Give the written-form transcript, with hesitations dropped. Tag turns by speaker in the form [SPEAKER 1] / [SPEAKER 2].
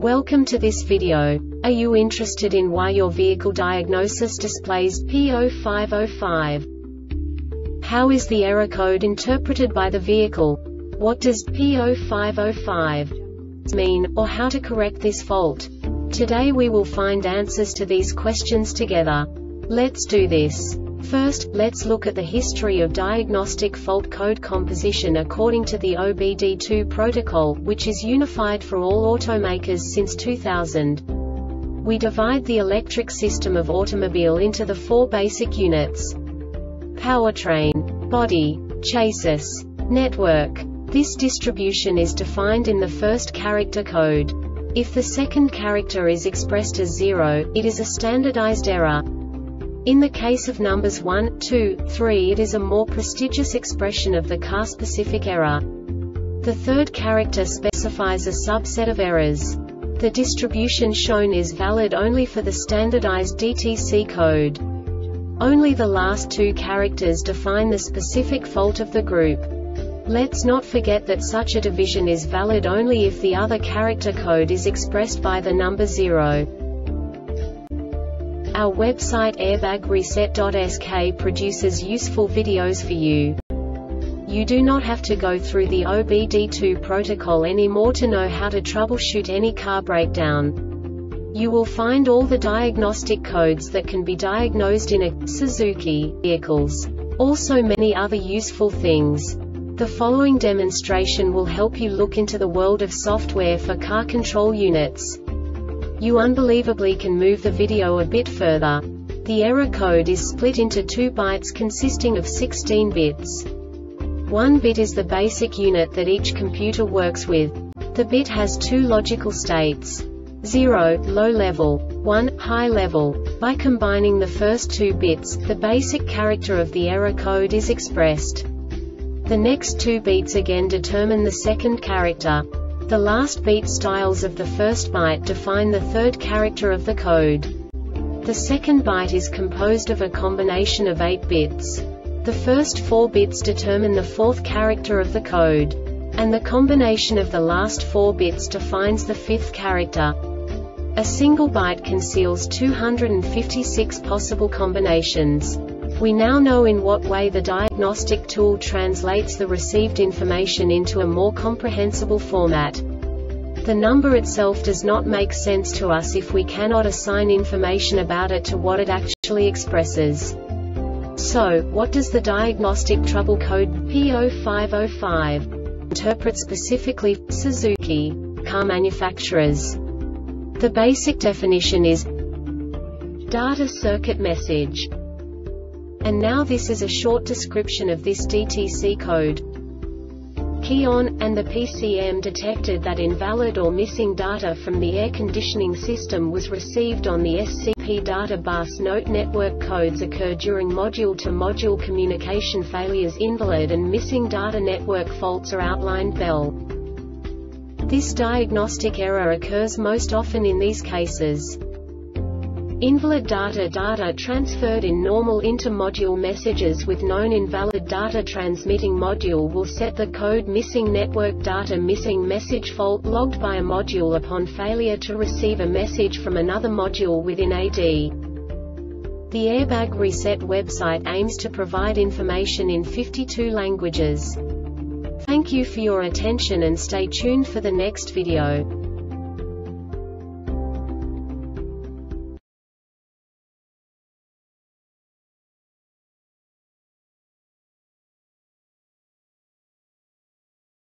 [SPEAKER 1] Welcome to this video. Are you interested in why your vehicle diagnosis displays P0505? How is the error code interpreted by the vehicle? What does P0505 mean, or how to correct this fault? Today we will find answers to these questions together. Let's do this. First, let's look at the history of diagnostic fault code composition according to the OBD2 protocol, which is unified for all automakers since 2000. We divide the electric system of automobile into the four basic units: powertrain, body, chassis, network. This distribution is defined in the first character code. If the second character is expressed as 0, it is a standardized error. In the case of numbers 1, 2, 3, it is a more prestigious expression of the car-specific error. The third character specifies a subset of errors. The distribution shown is valid only for the standardized DTC code. Only the last two characters define the specific fault of the group. Let's not forget that such a division is valid only if the other character code is expressed by the number 0. Our website airbagreset.sk produces useful videos for you. You do not have to go through the OBD2 protocol anymore to know how to troubleshoot any car breakdown. You will find all the diagnostic codes that can be diagnosed in a Suzuki vehicles. Also many other useful things. The following demonstration will help you look into the world of software for car control units. You unbelievably can move the video a bit further. The error code is split into 2 bytes consisting of 16 bits. 1 bit is the basic unit that each computer works with. The bit has 2 logical states: 0, low level, 1, high level. By combining the first 2 bits, the basic character of the error code is expressed. The next 2 beats again determine the second character. The last beat styles of the first byte define the third character of the code. The second byte is composed of a combination of 8 bits. The first 4 bits determine the fourth character of the code. And the combination of the last 4 bits defines the fifth character. A single byte conceals 256 possible combinations. We now know in what way the diagnostic tool translates the received information into a more comprehensible format. The number itself does not make sense to us if we cannot assign information about it to what it actually expresses. So, what does the diagnostic trouble code P0505 interpret specifically for Suzuki car manufacturers? The basic definition is data circuit message. And now this is a short description of this DTC code. Key on, and the PCM detected that invalid or missing data from the air conditioning system was received on the SCP data bus. Note: network codes occur during module-to-module communication failures. Invalid and missing data network faults are outlined below. This diagnostic error occurs most often in these cases: invalid data transferred in normal inter-module messages with known invalid data. Transmitting module will set the code missing network data. Missing message fault logged by a module upon failure to receive a message from another module within AD. The Airbag Reset website aims to provide information in 52 languages. Thank you for your attention and stay tuned for the next video.